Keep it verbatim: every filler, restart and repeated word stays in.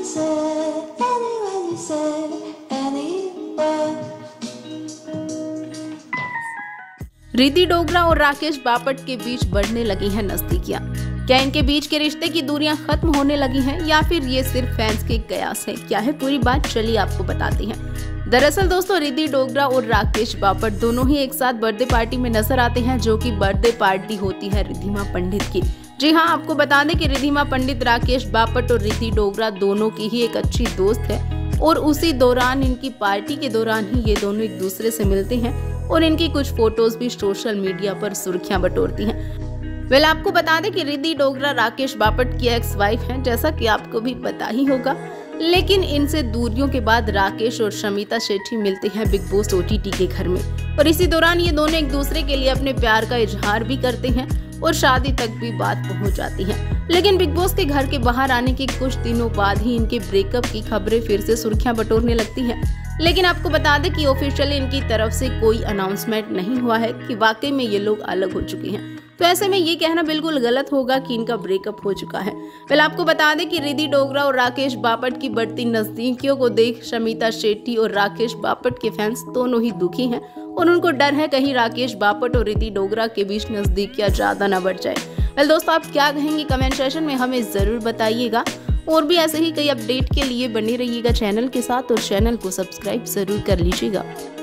say, anywhere you say, anywhere. Riddhi Dogra और राकेश बापट के बीच बढ़ने लगी हैं नजदीकियां। क्या इनके बीच के रिश्ते की दूरियां खत्म होने लगी हैं या फिर ये सिर्फ फैंस के कयास है? क्या है पूरी बात, चलिए आपको बताते हैं। दरअसल दोस्तों, रिद्धि डोगरा और राकेश बापट दोनों ही एक साथ बर्थडे पार्टी में नजर आते हैं, जो कि बर्थडे पार्टी होती है रिद्धिमा पंडित की। जी हाँ, आपको बता दें कि रिद्धिमा पंडित राकेश बापट और रिद्धि डोगरा दोनों की ही एक अच्छी दोस्त है और उसी दौरान इनकी पार्टी के दौरान ही ये दोनों एक दूसरे से मिलते हैं और इनकी कुछ फोटोज भी सोशल मीडिया पर सुर्खियां बटोरती हैं। वेल आपको बता दें कि रिद्धि डोगरा राकेश बापट की एक्स वाइफ हैं, जैसा कि आपको भी पता ही होगा। लेकिन इनसे दूरियों के बाद राकेश और शमिता शेट्टी मिलते हैं बिग बॉस ओटीटी के घर में और इसी दौरान ये दोनों एक दूसरे के लिए अपने प्यार का इजहार भी करते हैं और शादी तक भी बात पहुंच जाती है। लेकिन बिग बॉस के घर के बाहर आने के कुछ दिनों बाद ही इनके ब्रेकअप की खबरें फिर से सुर्खियां बटोरने लगती हैं। लेकिन आपको बता दें कि ऑफिशियली इनकी तरफ से कोई अनाउंसमेंट नहीं हुआ है कि वाकई में ये लोग अलग हो चुके हैं। तो ऐसे में ये कहना बिल्कुल गलत होगा कि इनका ब्रेकअप हो चुका है। पहले आपको बता दें कि रिद्धि डोगरा और राकेश बापट की बढ़ती नजदीकियों को देख शमिता शेट्टी और राकेश बापट के फैंस दोनों ही दुखी हैं और उनको डर है कहीं राकेश बापट और रिद्धि डोगरा के बीच नजदीकियां ज्यादा न बढ़ जाए। वेल दोस्तों, आप क्या कहेंगे कमेंट सेक्शन में हमें जरूर बताइएगा और भी ऐसे ही कई अपडेट के लिए बने रहिएगा चैनल के साथ और चैनल को सब्सक्राइब जरूर कर लीजिएगा।